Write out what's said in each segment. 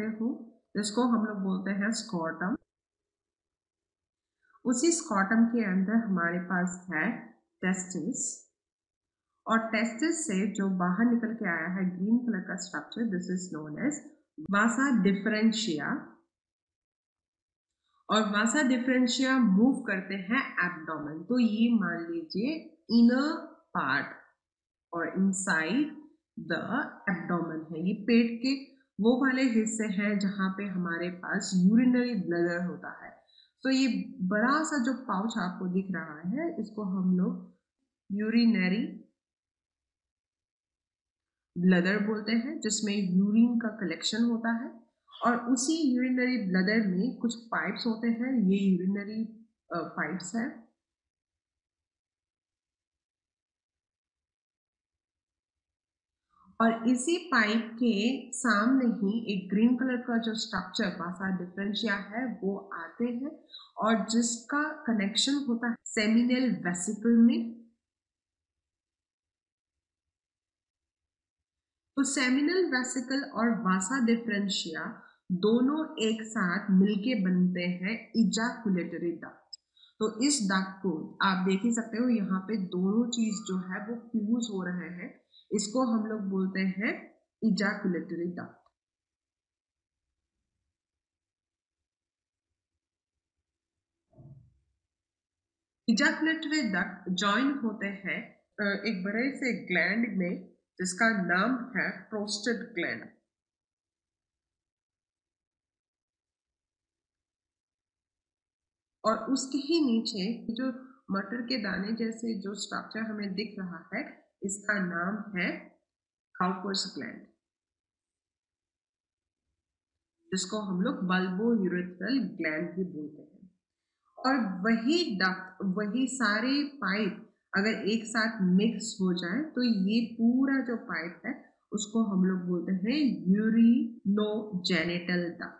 सकते हो, जिसको हम लोग बोलते हैं स्क्रॉटम। उसी स्क्रॉटम के अंदर हमारे पास है टेस्टिस, और टेस्टिस से जो बाहर निकल के आया है ग्रीन कलर का structure, this is known as vasa differentia. और वासा डिफरेंशिया मूव करते हैं एब्डोमेन। तो ये मान लीजिए इनर पार्ट और इनसाइड द एब्डोमेन है, ये पेट के वो वाले हिस्से हैं जहां पे हमारे पास यूरिनरी ब्लडर होता है। तो ये बड़ा सा जो पाउच आपको दिख रहा है, इसको हम लोग यूरिनरी ब्लडर बोलते हैं, जिसमें यूरिन का कलेक्शन होता है। और उसी यूरिनरी ब्लडर में कुछ पाइप्स होते हैं, ये यूरिनरी पाइप्स हैं। और इसी पाइप के सामने ही एक ग्रीन कलर का जो स्ट्रक्चर वासा डिफरेंशिया है वो आते हैं, और जिसका कनेक्शन होता है सेमिनल वेसिकल में। तो सेमिनल वेसिकल और वासा डिफरेंशिया दोनों एक साथ मिलके बनते हैं इजैकुलेटरी डक्ट। तो इस डक्ट को आप देख ही सकते हो, यहाँ पे दोनों चीज जो है वो फ्यूज हो रहे हैं, इसको हम लोग बोलते हैं ejaculatory duct. Ejaculatory duct join होते हैं एक बड़े से ग्लैंड में, जिसका नाम है प्रोस्टेट ग्लैंड। और उसके ही नीचे जो मटर के दाने जैसे जो स्ट्रक्चर हमें दिख रहा है, इसका नाम है काउपर्स ग्लैंड, जिसको हम लोग बल्बो-यूरेथ्रल ग्लैंड भी बोलते हैं। और वही डक्ट, वही सारे पाइप अगर एक साथ मिक्स हो जाए तो ये पूरा जो पाइप है उसको हम लोग बोलते हैं यूरिनोजेनिटल डक्ट।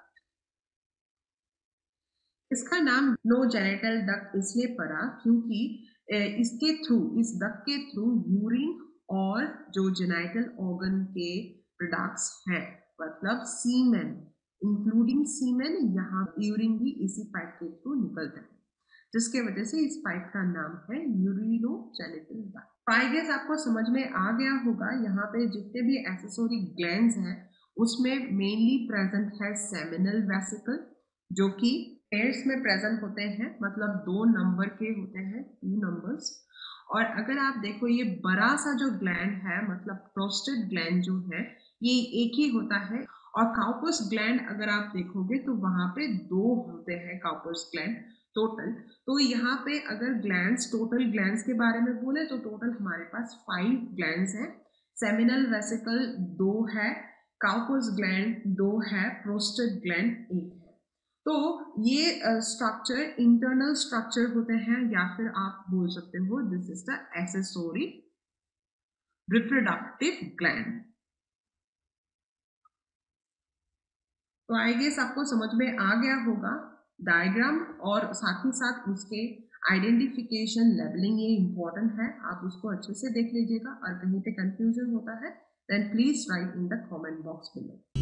इसका नाम यूरिनोजेनिटल डक्ट इसलिए पड़ा क्योंकि इसके थ्रू, इस डक्ट के थ्रू यूरिन और जो जेनाइटल ऑर्गन के प्रोडक्ट्स हैं, मतलब सीमेन, इंक्लूडिंग सीमेन, यहाँ यूरिन भी इसी पाइप के थ्रू निकलता है, जिसके वजह से इस पाइप का नाम है यूरिनोजेनिटल डक्ट। आई गेस आपको समझ में आ गया होगा, यहाँ पे जितने भी एक्सेसरी ग्लैंड्स हैं उसमें मेनली प्रेजेंट है सेमिनल वेसिकल, जो कि पेयर्स में प्रेजेंट होते हैं, मतलब 2 नंबर के होते हैं, 2 नंबर्स। और अगर आप देखो ये बड़ा सा जो ग्लैंड है, मतलब प्रोस्टेट ग्लैंड जो है, ये एक ही होता है। और काउपर्स ग्लैंड अगर आप देखोगे तो वहां पे 2 होते हैं काउपर्स ग्लैंड टोटल। तो यहाँ पे अगर ग्लैंड्स, टोटल ग्लैंड्स के बारे में बोले तो टोटल हमारे पास 5 ग्लैंड्स हैं। सेमिनल वेसिकल 2 है, काउपर्स ग्लैंड 2 है, प्रोस्टेट ग्लैंड 1 है। तो ये स्ट्रक्चर इंटरनल स्ट्रक्चर होते हैं, या फिर आप बोल सकते हो this is the accessory reproductive gland. तो आई गेस आपको समझ में आ गया होगा डायग्राम, और साथ ही साथ उसके आइडेंटिफिकेशन, लेबलिंग, ये इंपॉर्टेंट है, आप उसको अच्छे से देख लीजिएगा। और कहीं पे कंफ्यूजन होता है then please write in the comment box below.